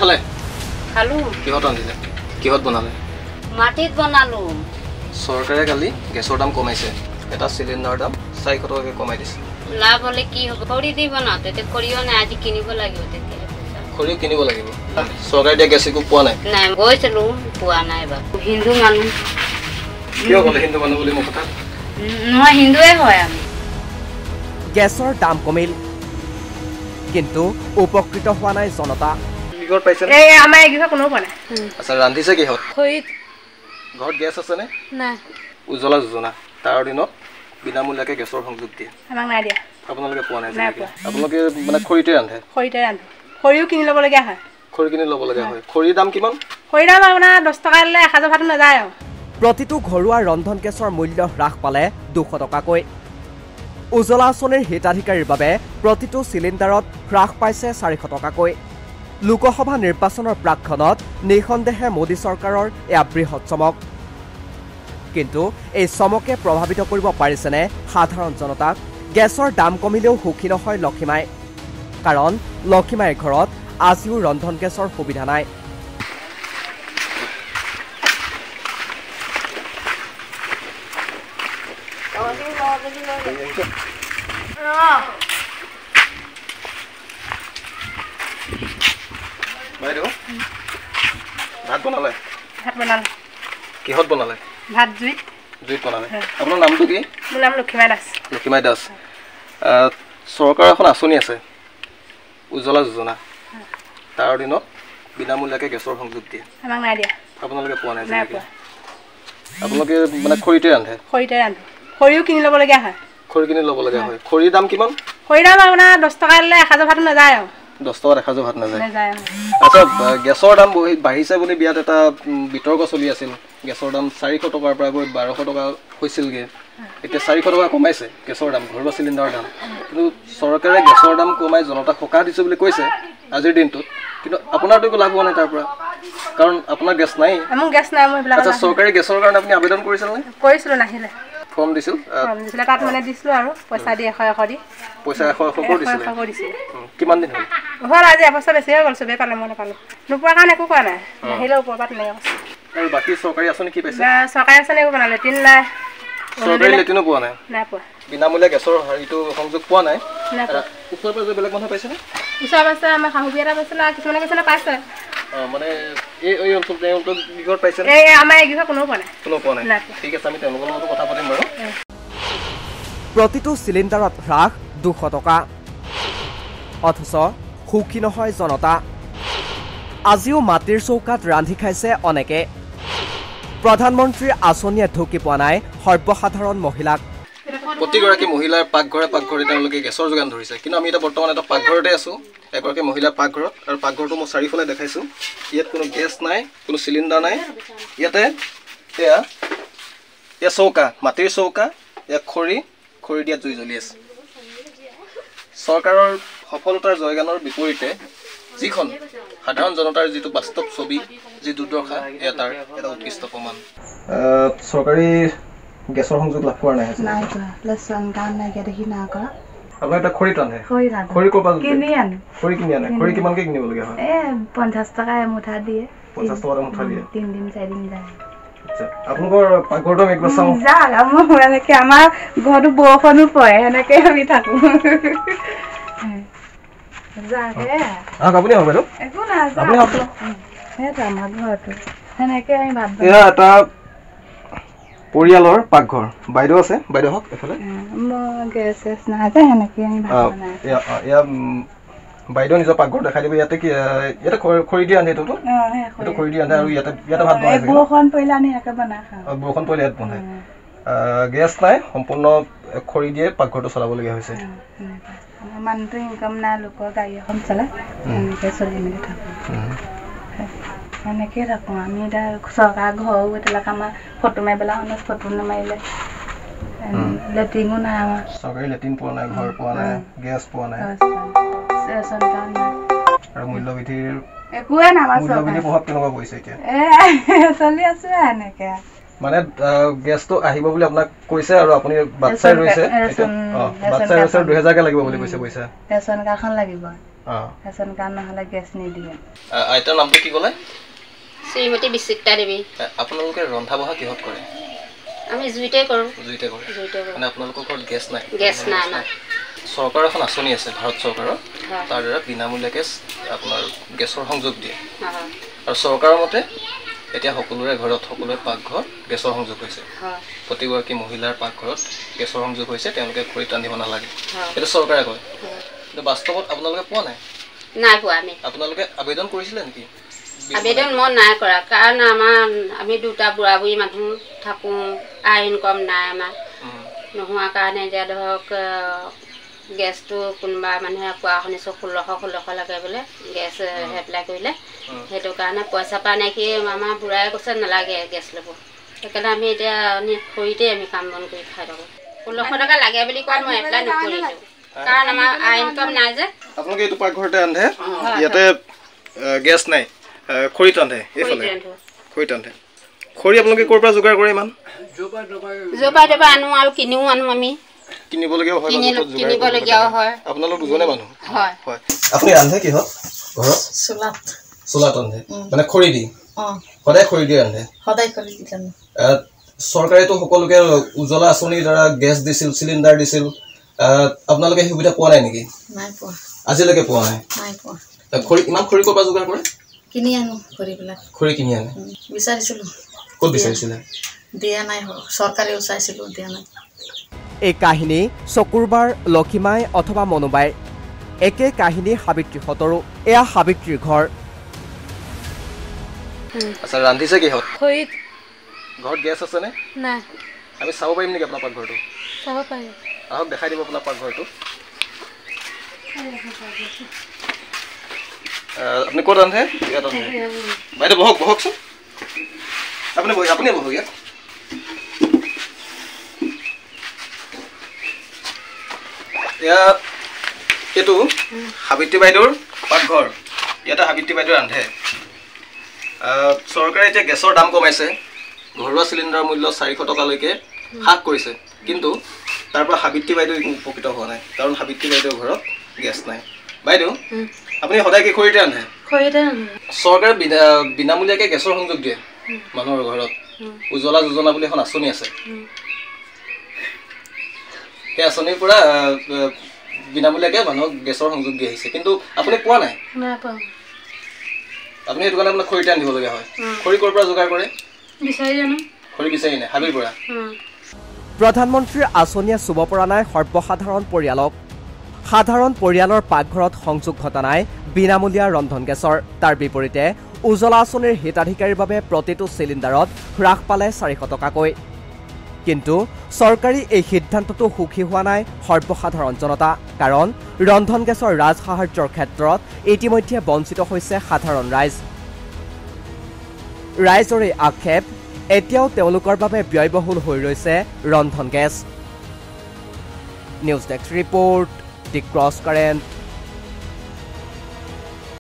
খালে খালো কিহত ৰান্ধিলে কিহত বনালে মাটিত বনালো চৰকাৰে কালি গেছৰ দাম কমাইছে এটা সিলিন্ডাৰ দাম 400 টকাকৈ কমাই দিছে লাভ হলে কি হ'ব খৰি দি বনাওতে তে খৰিও নাই আজি কিনিব লাগিব তেতিয়া খৰিও কিনিব লাগিব চৰকাৰে দিয়া গেছ একো পোৱা নাই নাই গৈছিলো পোৱা নাই বা হিন্দু মানুহ কিয় ক'লে হিন্দু মানুহ বুলি মোৰ কথা নহয় হিন্দুৱে হয় আমি গেছৰ দাম কমিল কিন্তু উপকৃত হোৱা নাই জনতা কিহত পাইছে এই আমাৰ এগিখন কোনো পোৱা নাই আচ্ছা ৰান্ধিছে কিহত খৰিত ঘৰত গেছ আছেনে নাই উজ্জ্বলা যোজনা তাৰ দিনত বিনামূলীয়াকৈ গেছৰ সংযোগ দিয়ে আমাক নাই দিয়া আপোনালোকে পোৱা নাই আপোনালোকে মানে খৰিতে ৰান্ধে খৰিতে ৰান্ধো খৰিও কিনি ল'বলগীয়া হয় খৰি কিনি ল'বলগীয়া হয় খৰিৰ দাম কিমান খৰিৰ দাম আপোনাৰ 10 টকা দিলে 1000 ভাত নাযায় আৰু প্ৰতিটো ঘৰুৱা ৰন্ধন গেছৰ মূল্য হ্ৰাস পালে 200 টকাকৈ উজ্জ্বলা আঁচনিৰ হিতাধিকাৰীৰ বাবে প্ৰতিটো চিলিণ্ডাৰত হ্ৰাস পাইছে 400 টকাকৈ লোকসভা নিৰ্বাচনৰ প্ৰাক্ষণত নিঃসন্দেহে মোদী চৰকাৰৰ এয়া বৃহৎ চমক কিন্তু এই চমকে প্ৰভাৱিত কৰিব পাৰিছেনে সাধাৰণ জনতাক গেছৰ দাম কমিলেও সুখী নহয় লক্ষীমাই কাৰণ লক্ষীমাইৰ ঘৰত আজিও ৰন্ধন গেছৰ সুবিধা নাই বাইদেউ ভাত বনালে ভাত বনালো কিহত বনালে ভাত জুইত বনালে আপোনাৰ নামটো কি মোৰ নাম লক্ষীমাই দাস চৰকাৰৰ এখন আঁচনি আছে উজ্জ্বলা যোজনা তাৰ দিনত বিনামূলীয়াকৈ গেছৰ সংযোগ দিয়ে আমাক নাই দিয়া আপোনালোকে পোৱা নাই আপোনালোকে মানে খৰিতে ৰান্ধে খৰিও কিনি ল'বলগীয়া হয় খৰি কিনি ল'বলগীয়া হয় খৰিৰ দাম কিমান খৰিৰ দাম আপোনাৰ 10 টকা দিলে 1000 ভাত নাযায় আৰু 10 টকাত 1000 ভাত নাযায় নাযায় আচ্ছা গেছৰ দাম বাঢ়িছে বুলি বিয়াত এটা বিতৰ্ক চলি আছিল গেছৰ দাম 400 টকাৰ পৰা গৈ 1200 টকা হৈছিলগৈ এতিয়া 400 টকা কমাইছে গেছৰ দাম ঘৰুৱা চিলিণ্ডাৰৰ দাম কিন্তু চৰকাৰে গেছৰ দাম কমাই জনতাক সকাহ দিছে বুলি কৈছে আজিৰ দিনটোত কিন্তু আপোনাৰতো একো লাভ হোৱা নাই তাৰ পৰা কাৰণ আপোনাৰ গেছ নাই মোৰ গেছ নাই মই এইবিলাক আচ্ছা চৰকাৰী গেছৰ কাৰণে আপুনি আবেদন কৰিছিল নে কৰিছিলো নাহিলে ফৰ্ম দিছিল তাত মানে দিছিলো আৰু পইচা দি 100 দি পইচা 100 কৰি দিছিল কিমান দিন হ'ল আজি এবছৰ বেছি হৈ গ'ল চবেই পালে মই নাপালো নোপোৱাৰ কাৰণে একো কোৱা নাই নাহিলে ওপৰৰ পৰা তেনেকৈ আৰু বাকী চৰকাৰী আঁচনি কি পাইছে চৰকাৰী আঁচনি একো বনালে লেট্ৰিন নাই চৰকাৰী লেট্ৰিনো পোৱা নাই নাই পোৱা বিনামূলীয়া গেছৰ হেৰিটো সংযোগ পোৱা নাই ওচৰে পাজৰে বেলেগ মানুহে পাইছেনে ওচৰে পাজৰে আমাৰ শাহু বিয়া এটা পাইছিলে কিছুমানে পাইছে মানে এই অঞ্চলটো কিহত পাইছে এই আমাৰ এগিখন কোনো পোৱা নাই ঠিক আছে আমি তেওঁলোকৰ লগত কথা পাতিম বাৰু প্ৰতিটো চিলিণ্ডাৰত হ্ৰাস 200 টকা অথচ সুখী নহয় জনতা আজিও মাটিৰ চৌকাত ৰান্ধি খাইছে অনেকে প্ৰধানমন্ত্ৰীৰ আঁচনিয়ে ঢুকি পোৱা নাই সৰ্বসাধাৰণ মহিলাক প্ৰতিগৰাকী মহিলাৰ পাকঘৰে তেওঁলোকে গেছৰ যোগান ধৰিছে কিন্তু আমি এতিয়া বৰ্তমান এটা পাকঘৰতে আছোঁ এগৰাকী মহিলাৰ পাকঘৰত আৰু পাকঘৰটো মই চাৰিওফালে দেখাইছোঁ ইয়াত কোনো গেছ নাই কোনো চিলিণ্ডাৰ নাই ইয়াতে এয়া চৌকা মাটিৰ চৌকা ইয়াত খৰি দিয়াত জুই জ্বলি আছে চৰকাৰৰ সফলতাৰ জয়গানৰ বিপৰীতে যিখন সাধাৰণ জনতাৰ যিটো বাস্তৱ ছবি যি দুৰ্দশা এয়া তাৰ এটা উৎকৃষ্ট প্ৰমাণ চৰকাৰী গেছৰ সংযোগ লাভ কৰা নাই আপোনাৰ এটা খৰিত ৰান্ধে খৰি ক'ৰপৰা কিনি আনে খৰি কিমানকৈ কিনিবলগীয়া হয় 50 টকা এমুঠা দিয়ে 50 টকা মুঠা দিয়ে 3 দিন 4 দিন যায় আপোনালোকৰ পাকঘৰটো আমি একবাৰ চাওঁ এনেকে আমাৰ ঘৰটো বৰষুণো পৰে এনেকে আমি থাকো আপুনি আহক বাইদেউ একো নাই আমাৰ ঘৰটো সেনেকে আমি ভাত এয়া এটা পৰিয়ালৰ পাকঘৰ বাইদেউ আছে বাইদেউ হওক এফালে বাইদেউ নিজৰ পাকঘৰ দেখাই দিব ইয়াতে খৰি দি ৰান্ধে এইটো খৰি দি ৰান্ধে আৰু ইয়াতে ভাত বনাই বৰষুণ পৰিলে আমি একে বনাই খাওঁ বৰষুণ পৰিলে ইয়াত বনাই গেছ নাই সম্পূৰ্ণ খৰি দিয়ে পাকঘৰটো চলাবলগীয়া হৈছে মানুহটো ইনকাম নাই লোকৰ গাড়ী এখন চলাই এনেকৈ চলি মেলি থাকোঁ এনেকৈ থাকোঁ আমি এতিয়া চৰকাৰ ঘৰো এতিয়ালৈকে আমাৰ ফটো মাৰিবলৈ ফটো নামাৰিলে লেট্ৰিনো নাই আমাৰ চৰকাৰী লেট্ৰিন পোৱা নাই ঘৰ পোৱা নাই গেছ পোৱা নাই ৰেচন কাৰ্ড নাই আৰু মূল্যবৃদ্ধিৰ একোৱে নাই আমাৰ মূল্যবৃদ্ধিৰ প্ৰভাৱ কেনেকুৱা পৰিছে এতিয়া চলি আছো এনেকৈ মানে গেছটো আহিব বুলি আপোনাক কৈছে আৰু আপুনি বাট চাই ৰৈছে 2000কে লাগিব বুলি কৈছে পইচা ৰেচন কাৰ্ডখন লাগিব ৰেচন কাৰ্ড নহ'লে গেছ নিদিয়ে। আইতাৰ নামটো কি ক'লে? শ্ৰীমতী বিচিত্ৰা দেৱী। আপোনালোকে ৰন্ধা বঢ়া কিহত কৰে? আমি জুইতে কৰোঁ। জুইতে কৰে। জুইতে কৰোঁ। মানে আপোনালোকৰ ঘৰত গেছ নাই? গেছ নাই আমাৰ। চৰকাৰৰ এখন আঁচনি আছে ভাৰত চৰকাৰৰ, তাৰ দ্বাৰা বিনামূলীয়াকৈ আপোনাৰ গেছৰ সংযোগ দিয়ে। আৰু চৰকাৰৰ মতে এতিয়া সকলোৰে ঘৰত সকলোৰে পাকঘৰত গেছৰ সংযোগ হৈছে। প্ৰতিগৰাকী মহিলাৰ পাকঘৰত গেছৰ সংযোগ হৈছে, তেওঁলোকে খৰিত ৰান্ধিব নালাগে, সেইটো চৰকাৰে কয়। কিন্তু বাস্তৱত আপোনালোকে পোৱা নাই? নাই পোৱা আমি। আপোনালোকে আবেদন কৰিছিলে নেকি? আবেদন মই নাই কৰা, কাৰণ আমি দুটা বুঢ়া বুঢ়ী মানুহ থাকোঁ, আয় ইনকম নাই আমাৰ। নোহোৱাৰ কাৰণে এতিয়া ধৰক গেছটো কোনোবা মানুহে কোৱা শুনিছোঁ 1600 লাগে বোলে গেছ এপ্লাই কৰিলে। সেইটো কাৰণে পইচা পাই নাকি আমাৰ বুঢ়াই কৈছে নালাগে গেছ ল'ব। সেইকাৰণে আমি এতিয়া খৰিতেই আমি কাম বন কৰি খাই থাকোঁ। 1600 টকা লাগে বুলি কোৱাত মই এপ্লাই নকৰিলোঁ, কাৰণ আমাৰ আয় ইনকম নাই যে। আপোনালোকে এইটো পাকঘৰতে ৰান্ধে, ইয়াতে গেছ নাই, খৰিত ৰান্ধে। এইফালে খৰিত ৰান্ধে। খৰি আপোনালোকে ক'ৰ পৰা যোগাৰ কৰে ইমান? জোপা আনো আৰু কিনিও আনো আমি। কিনিবলগীয়াও হয়। কিনিবলগীয়াও হয়। আপোনালোক দুজনে মানুহ? হয়। হয়। আপুনি ৰান্ধে কিহত ঘৰত? চুলাত ৰান্ধে, মানে খৰি দি? সদায় খৰি দি ৰান্ধে? সদায় খৰি দি ৰান্ধে। চৰকাৰেতো সকলোকে উজ্বলা আঁচনিৰ দ্বাৰা গেছ দিছিল, চিলিণ্ডাৰ দিছিল, আপোনালোকে সেই সুবিধা পোৱা নাই নেকি? নাই পোৱা। আজিলৈকে পোৱা নাই? নাই পোৱা। খৰি ইমান খৰি ক'ৰ পৰা যোগাৰ কৰে? কিনি আনো খৰিবিলাক। খৰি কিনি আনে? বিচাৰিছিলোঁ। ক'ত বিচাৰিছিলে? দিয়া নাই, চৰকাৰেও চাইছিলোঁ, দিয়া নাই। এই কাহিনী চকুৰবাৰ লক্ষীমাই অথবা মনুবাইৰ। একে কাহিনী সাবিত্ৰীহঁতৰো। এয়া সাবিত্ৰীৰ ঘৰ। আচ্ছা, ৰান্ধিছে কিহত? খৰিত। ঘৰত গেছ আছেনে? নাই। আমি চাব পাৰিম নেকি আপোনাৰ পাকঘৰটো? চাব পাৰিম। আহক দেখাই দিব আপোনাৰ পাকঘৰটো। আপুনি ক'ত ৰান্ধে? ইয়াত ৰান্ধে। বাইদেউ বহক, বহকচোন। আপুনি বহক ইয়াত। এইটো সাবিত্ৰী বাইদেউৰ পাকঘৰ। ইয়াতে সাবিত্ৰী বাইদেউ ৰান্ধে। চৰকাৰে এতিয়া গেছৰ দাম কমাইছে, ঘৰুৱা চিলিণ্ডাৰৰ মূল্য 400 টকালৈকে হ্ৰাস কৰিছে, কিন্তু তাৰ পৰা সাবিত্ৰী বাইদেউ উপকৃত হোৱা নাই, কাৰণ সাবিত্ৰী বাইদেউৰ ঘৰত গেছ নাই। বাইদেউ, আপুনি সদায় কি খৰিতে ৰান্ধে? খৰিতে ৰান্ধে। চৰকাৰে বিনামূলীয়াকৈ গেছৰ সংযোগ দিয়ে মানুহৰ ঘৰত। উজ্বলা যোজনা বুলি এখন আঁচনি আছে, সেই আঁচনিৰ পৰা বিনামূলীয়াকৈ মানুহক গেছৰ সংযোগ দি আহিছে, কিন্তু আপুনি পোৱা নাই? নাই পোৱা। আপুনি সেইটো কাৰণে আপোনাক খৰিতে ৰান্ধিবলগীয়া হয়। খৰি ক'ৰ পৰা যোগাৰ কৰে? বিচাৰি জানো। খৰি বিচাৰি নাই, হাবিৰ পৰা? প্ৰধানমন্ত্ৰীৰ আঁচনিয়ে চুব পৰা নাই সৰ্বসাধাৰণ পৰিয়ালক। সাধাৰণ পৰিয়ালৰ পাকঘৰত সংযোগ ঘটা নাই বিনামূলীয়া ৰন্ধন গেছৰ। তাৰ বিপৰীতে উজ্বলা আঁচনিৰ হিতাধিকাৰীৰ বাবে প্ৰতিটো চিলিণ্ডাৰত হ্ৰাস পালে 400 টকাকৈ। কিন্তু চৰকাৰী এই সিদ্ধান্তটো সুখী হোৱা নাই সৰ্বসাধাৰণ জনতা, কাৰণ ৰন্ধন গেছৰ ৰাজসাহাৰ্যৰ ক্ষেত্ৰত ইতিমধ্যে বঞ্চিত হৈছে সাধাৰণ ৰাইজ। ৰাইজৰ এই আক্ষেপ, এতিয়াও তেওঁলোকৰ বাবে ব্যয়বহুল হৈ ৰৈছে ৰন্ধন gas. News desk report, the Cross current.